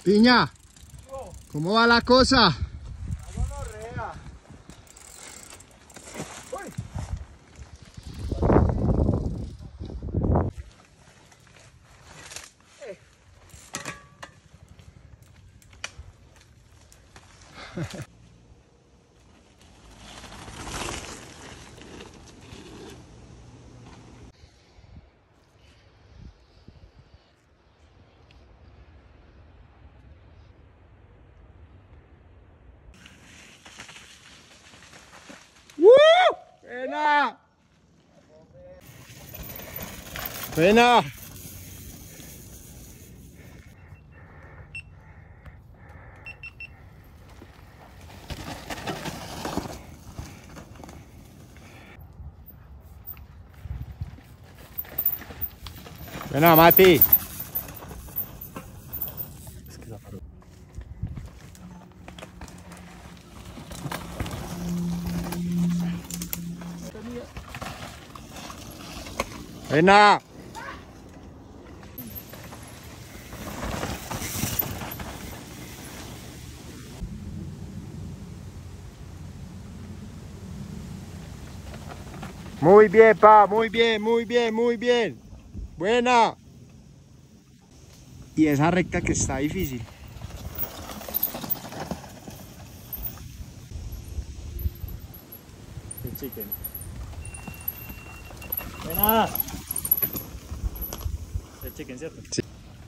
Piña, ¿cómo va la cosa? ¡Buena! ¡Buena! Buena, Mati. Buena. Muy bien, pa, muy bien, muy bien, muy bien. Buena. Y esa recta que está difícil. El chicken. Buena. El chicken, ¿cierto? Sí.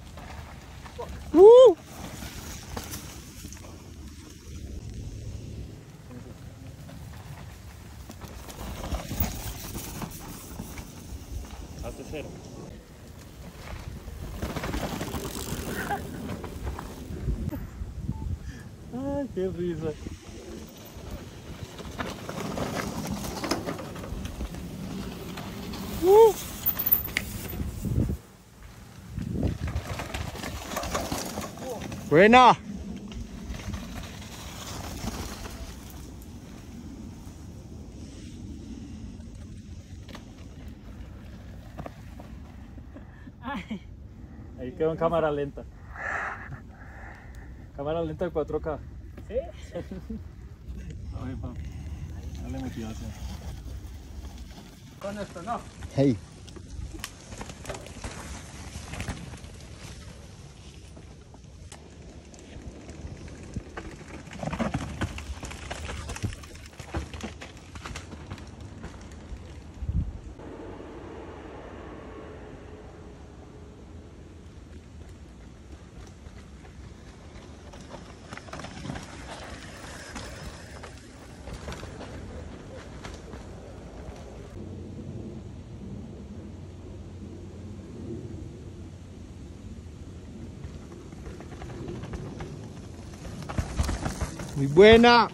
Hazte cero. Ay, qué risa. Buena. Ahí quedó en cámara lenta. Cámara lenta de 4K. ¿Sí? Ay, papi. Dale motivación. Con esto no. Hey. Muy buena.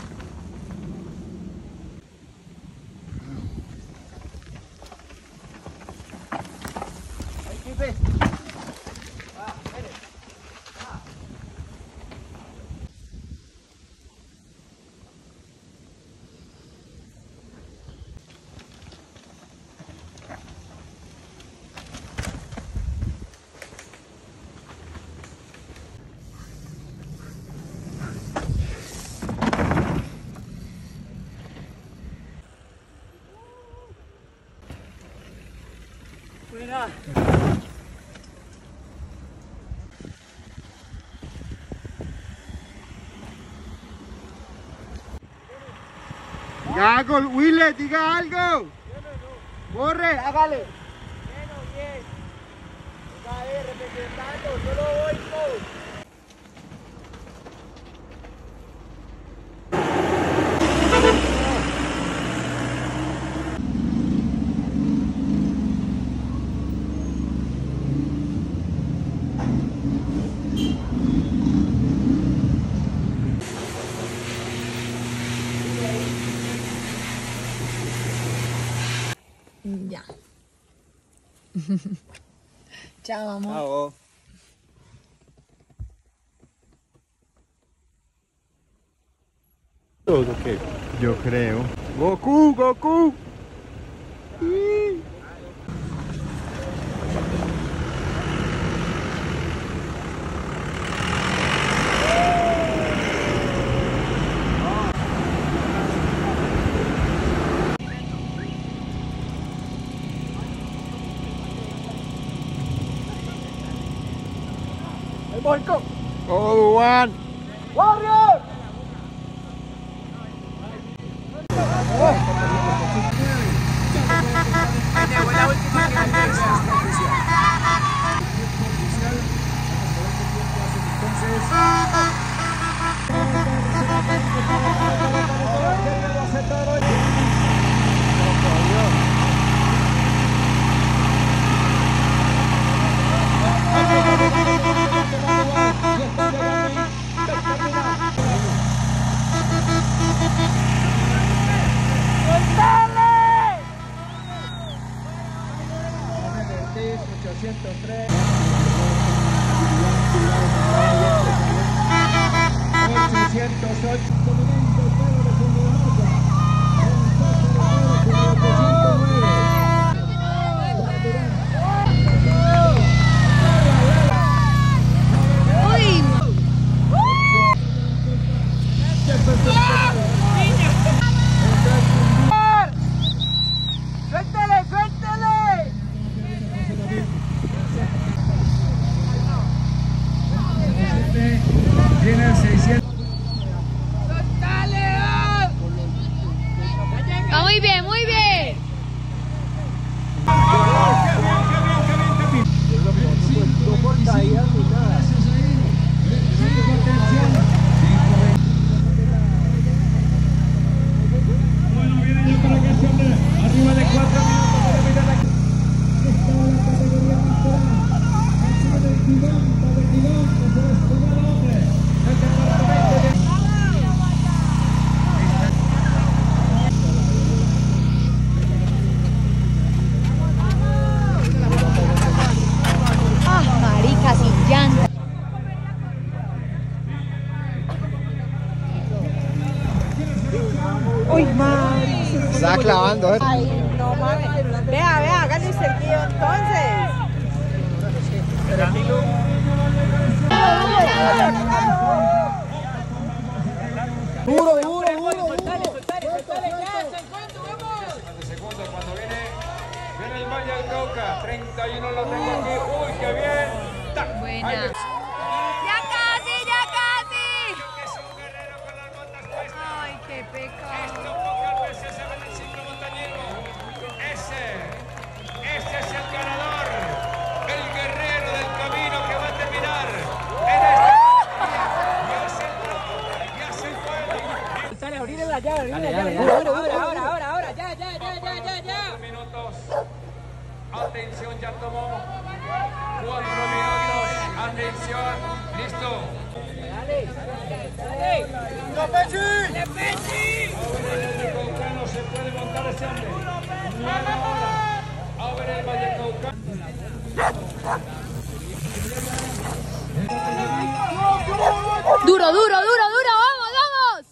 Buena. Diga algo, Willet, diga algo. Corre, hágale. Bueno, bien. Otra vez representando, yo lo voy con. Ya. Chao, amor. Chao. ¿Todo qué? Yo creo. Goku, Goku. All one. Warrior. ¡Suéltale, suéltale! Tiene el 600. Va muy bien, muy bien. Bueno, viene ya para acá, hombre. Arriba de 4 minutos para mirar la... Ah, marica, sin llanta. Uy, madre. Está clavando, Ay, no mames. Vea, vea, hágale el cerquillo entonces. Duro, duro, duro. Soltale, soltale, ya, San Juan, vamos. Segundo, cuando viene el Valle del Cauca, 31 lo tengo aquí, uy, qué bien. ¡Tac! Buena. Ahí Ya casi, ya casi. es un guerrero con las botas puestas. Ay, qué pecado. Esto pocas veces se ve en el ciclo montañismo. Ese es el ganador, el guerrero del camino que va a terminar en este. Ya se fue. Dale, abrirle la llave, abrirle la llave. Ahora, ya. 4 minutos. Atención, ya tomó 4 minutos. Atención, listo. Dale. Vallecaucano se puede montar ese hombre. A ver el Vallecaucano. Duro, duro, duro, duro. Vamos, vamos.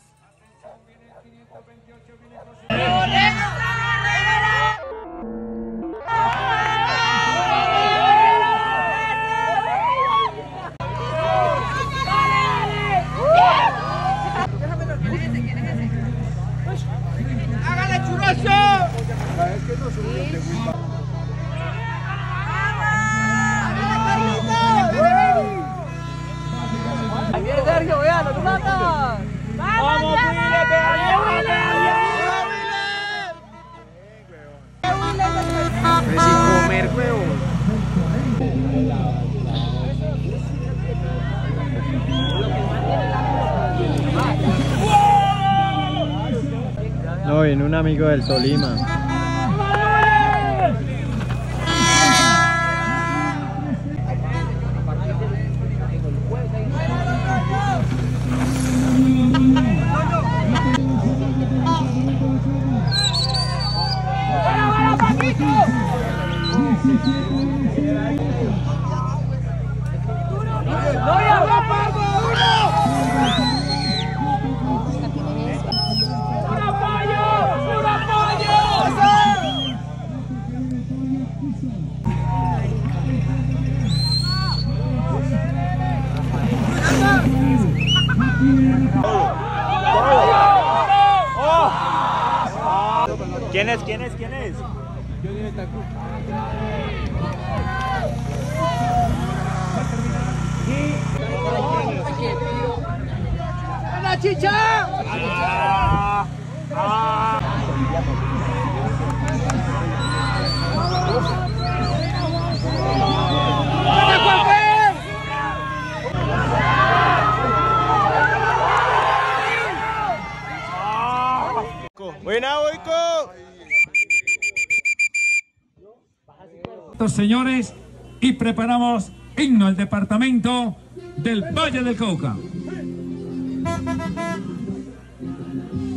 ¡Hágale, churroso! Ahí viene Sergio, vean, lo mata. ¡Vamos, Sin comer, huevón. No, viene un amigo del Tolima. ¿Quién es? ¿Quién es? ¿Quién es? Y chicha! Buena, Boico. Señores, y preparamos himno al departamento del Valle del Cauca.